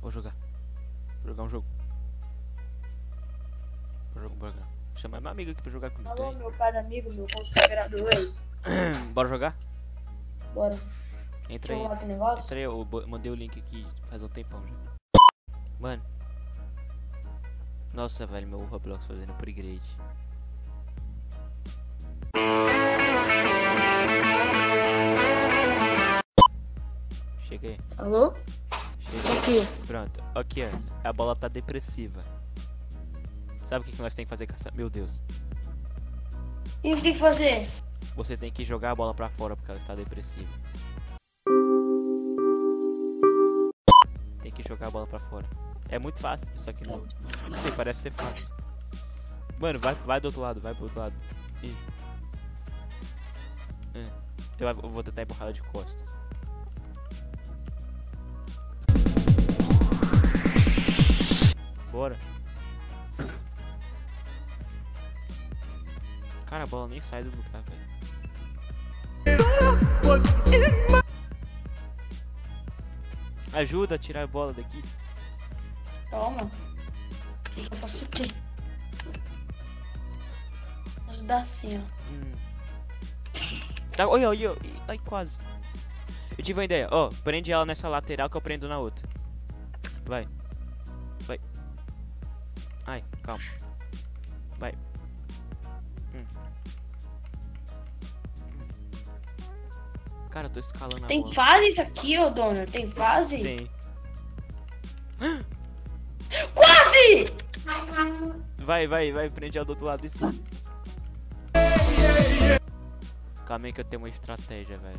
Vou jogar. Vou jogar um jogo. Vou jogar. Vou chamar meu amigo aqui pra jogar comigo. Alô, meu caro amigo, meu consagrado rei. Bora jogar? Bora. Entra aí. Deixa eu lá que negócio. Entra aí, eu mandei o link aqui faz um tempão já. Mano. Nossa, velho, meu Roblox fazendo upgrade. Cheguei. Alô? Cheguei. Aqui. Pronto. Aqui, ó. A bola tá depressiva. Sabe o que nós temos que fazer com essa... Meu Deus. E o que tem que fazer? Você tem que jogar a bola pra fora porque ela está depressiva. Tem que jogar a bola pra fora. É muito fácil, só que não sei, parece ser fácil. Mano, vai do outro lado, vai pro outro lado. Eu vou tentar empurrar ela de costas. Bora. Cara, a bola nem sai do lugar, velho. Ajuda a tirar a bola daqui. Calma. Eu faço o quê? Ajudar assim, ó. Tá, olha, ai, quase. Eu tive uma ideia, ó, prende ela nessa lateral que eu prendo na outra. Vai. Ai, calma. Vai. Cara, eu tô escalando a Tem bola. fase isso aqui, ô Donner? Tem fase? Tem. Quase! Vai, prende ela do outro lado disso. Calma aí que eu tenho uma estratégia, velho.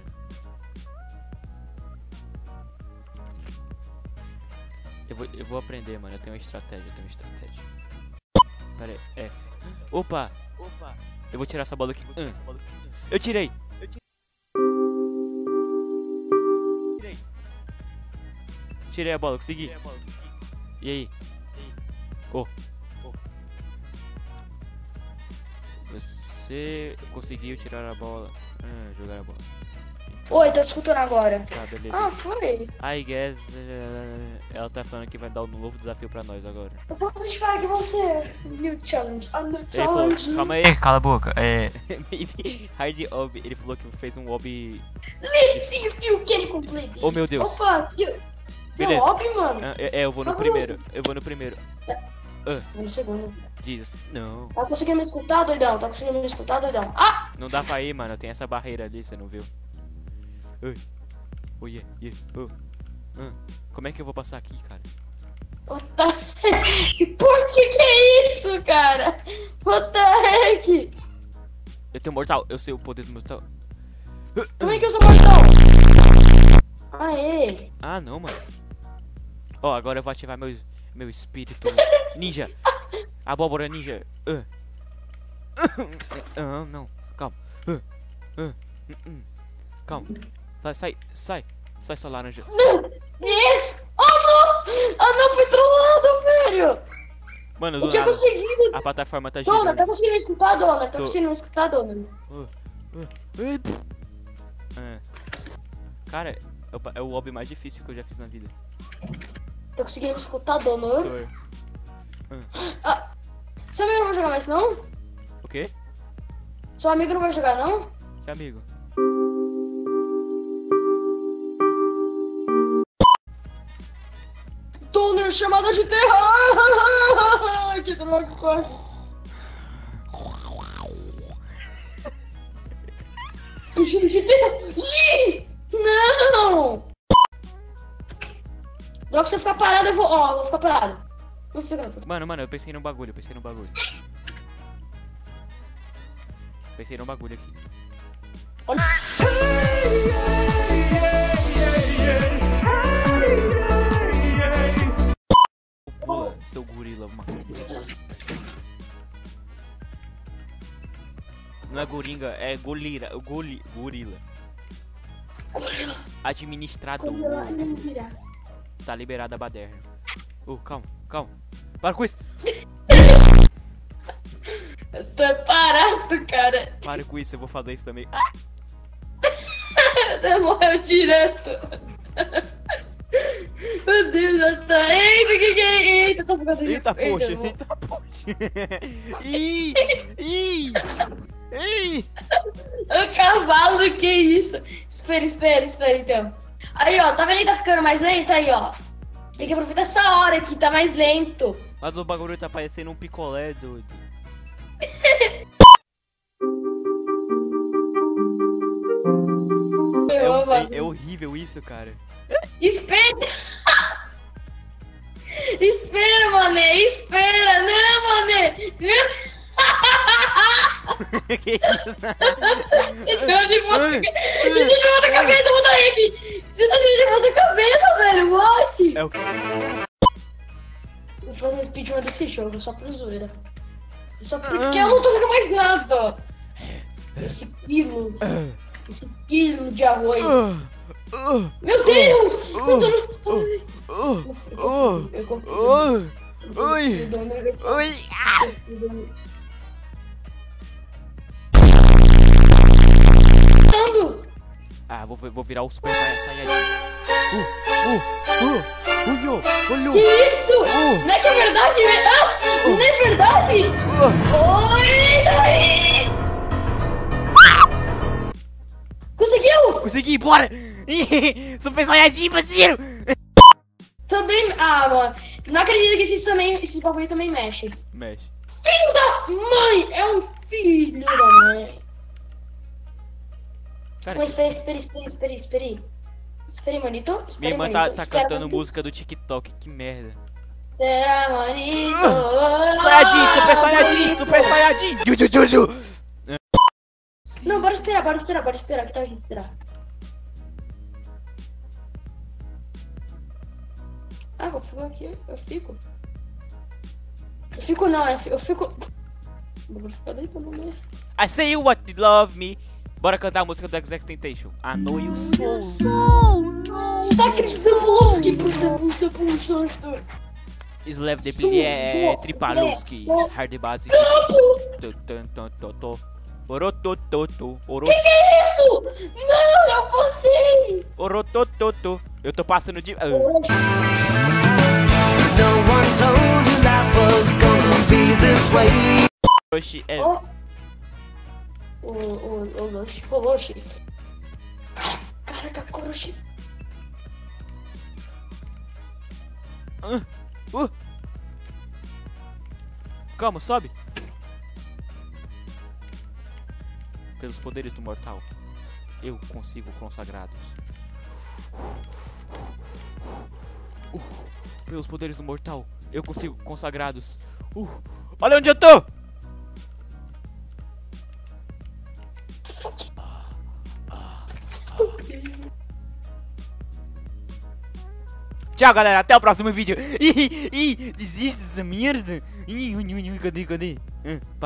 Eu vou aprender, mano. Eu tenho uma estratégia, Pera aí, F. Opa! Eu vou tirar essa bola aqui. Eu tirei! Tirei a bola, consegui. E aí? Você conseguiu tirar a bola. Jogar a bola. Oi, tô te escutando agora. Tá, beleza. Ah, foi. I guess ela tá falando que vai dar um novo desafio pra nós agora. Eu posso te falar que você... New challenge. New Ele falou, challenge. calma aí, cala a boca. Maybe hard ob. Ele falou que fez um ob. Let's see if you can complete this. Oh, meu Deus. Opa, seu Beleza. hobby, mano. Eu vou no primeiro. Eu vou no primeiro. Vou no segundo. Diz. Não. Tá conseguindo me escutar, doidão? Ah! Não dá pra ir, mano. Tem essa barreira ali, você não viu? Como é que eu vou passar aqui, cara? What the heck? Por que é isso, cara? What the heck? Eu tenho mortal. Eu sei o poder do mortal. Como é que eu sou mortal? Aê. Ah, não, mano. Ó, agora eu vou ativar meu espírito ninja. Abóbora ninja. Não. Calma. Calma. Sai, sua laranja. Yes! Oh, não! Ah, não, fui trollado, velho! Mano, Eu tinha conseguido. a plataforma tá Dona, girando. tá conseguindo me escutar, Dona? Tá Tô. conseguindo me escutar, Dona? Cara, é o hobby mais difícil que eu já fiz na vida. Tá conseguindo me escutar, Dona? Tô. Seu amigo não vai jogar mais, não? O quê? Seu amigo não vai jogar, não? Que amigo? Dona, chamada de terra! Que droga, quase. Puxando de terra! Ih! Não! Logo que você ficar parado, eu vou... Ó, eu vou ficar parado. Não fica... Mano, eu pensei num bagulho. Pensei num bagulho aqui. Olha... Pula, seu gorila, mano. Não é goringa, é gorila. Gorila. Administrador. Tá liberada a baderna. Calma. Para com isso. Eu tô parado, cara. Para com isso, eu vou fazer isso também. Morreu direto. Meu Deus, tá. Eita, que é? Eita, tô ficando. Eita, poxa, irmão. eita, poxa. Ih, ih, ih. O cavalo, que isso? Espera, então. Aí, ó, tá vendo que tá ficando mais lento? Aí, ó. Você tem que aproveitar essa hora que tá mais lento. Mas o bagulho tá parecendo um picolé, doido. É horrível isso, cara. Espera! Espera, mané! Espera! Não, mané! Não! Que isso? Você tá de ponta cabeça, muda aí! Você tá de ponta cabeça, velho! Bote! É o que? Vou fazer um speedrun desse jogo, só pra zoeira. Só porque eu não tô jogando mais nada! Esse quilo de arroz. Meu Deus! Eu confio. Oi! Oi! Ah, vou virar o Super Saiyajin. Olha! Que isso? Não é que é verdade? Ah, não é verdade? Oi, daí! Conseguiu? Consegui, bora! Super Saiyajin, parceiro! Também. Ah, mano. Não acredito que esse bagulho também mexe. Mexe. Filho da mãe! É um filho da mãe. Cara, Mas espera aí. Espera aí, manito. minha irmã tá cantando música do TikTok, que merda. Espera, manito. Saiyajin, Super Saiyajin, Super Saiyajin! Ju. Não, bora esperar. Que tal a gente esperar? Ah, eu fico aqui. Eu fico não, eu fico. Vou ficar deitando, né? I say you what you love me. Bora cantar a música do XXXTentacion. I know you so. Sacristopolowski, Slav de Pilier, Tripalowski, Hard Base. Orotototo. Que é isso? Não, eu passei! Orotototo. Eu tô passando de. No one told you life was gonna be this way. Oxi, é. Koloshi. Caraca, Koloshi. Calma, sobe. Pelos poderes do mortal, eu consigo consagrados. Pelos poderes do mortal, eu consigo consagrados. Olha onde eu tô! Tchau, galera, até o próximo vídeo. Desiste dessa merda. Cadê?